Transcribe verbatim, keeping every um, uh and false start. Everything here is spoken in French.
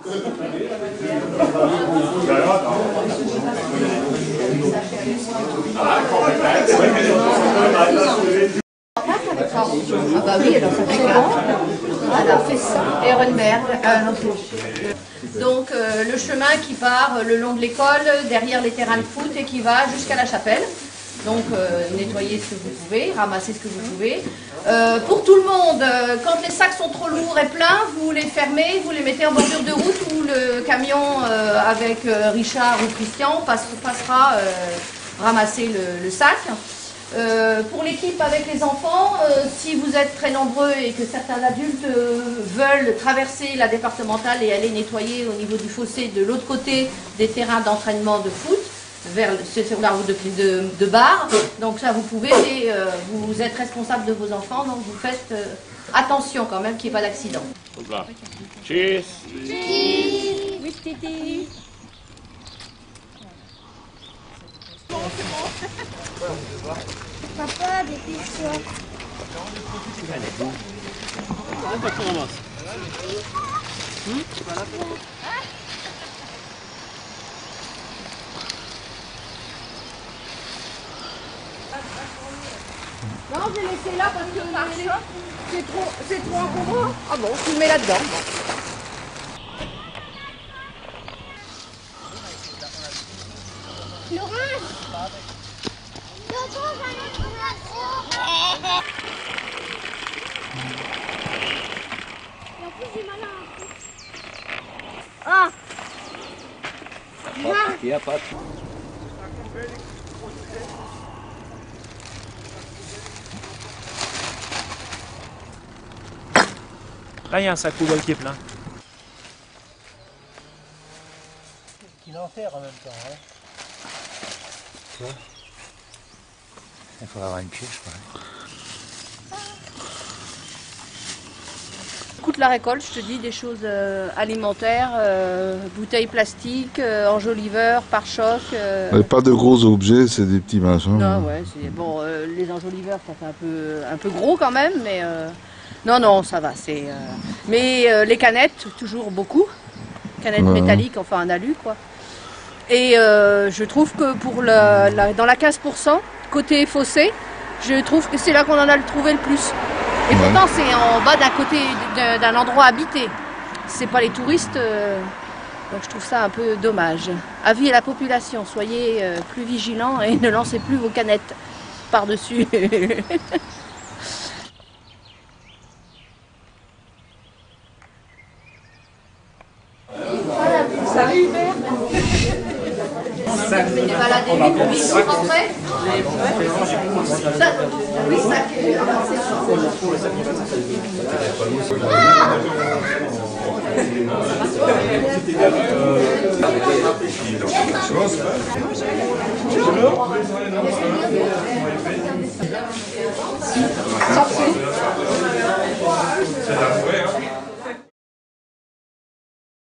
Ah bah oui, alors ça fait grand. Elle a fait ça. Ehrenberg. Euh, Donc euh, le chemin qui part le long de l'école, derrière les terrains de foot et qui va jusqu'à la chapelle. Donc euh, nettoyez ce que vous pouvez, ramassez ce que vous pouvez. Euh, pour tout le monde, euh, quand les sacs sont trop lourds et pleins, vous les fermez, vous les mettez en bordure de route où le camion euh, avec euh, Richard ou Christian passe, passera euh, ramasser le, le sac. Euh, pour l'équipe avec les enfants, euh, si vous êtes très nombreux et que certains adultes euh, veulent traverser la départementale et aller nettoyer au niveau du fossé de l'autre côté des terrains d'entraînement de foot, vers c'est sur la route de, de, de Bar, donc ça vous pouvez, et euh, vous êtes responsable de vos enfants, donc vous faites euh, attention quand même qu'il n'y ait pas d'accident. Cheers. Cheers. Oui, Titi. Papa, dépêche-toi. Non, j'ai laissé là parce que c'est trop, c'est trop encombrant. Ah bon, tu le mets là-dedans. Laurent, et en plus, j'ai mal à un coup. Ah! Il n'y a pas de... Là, il y a un sac poubelle qui est plein. Qu'il enterre en même temps. Hein. Tu vois ? Il faudra avoir une pioche, pareil. Écoute la récolte, je te dis des choses euh, alimentaires, euh, bouteilles plastiques, euh, enjoliveurs, pare-chocs. Euh... Pas de gros objets, c'est des petits machins. Non, ouais, c'est bon. Euh, les enjoliveurs, ça fait un peu, un peu gros quand même, mais euh... non, non, ça va. C'est. Euh... Mais euh, les canettes, toujours beaucoup, canettes ouais. métalliques, enfin en alu, quoi. Et euh, je trouve que pour le, la, dans la quinze pour cent côté fossé, je trouve que c'est là qu'on en a trouvé le plus. Et ouais. pourtant, c'est en bas d'un côté d'un endroit habité. C'est pas les touristes, euh, donc je trouve ça un peu dommage. Avis à la population, soyez euh, plus vigilants et ne lancez plus vos canettes par-dessus. Salut Hubert. Vous venez balader vite, vite, vous rentrez. Oui, ça qui est avancé. Ouais.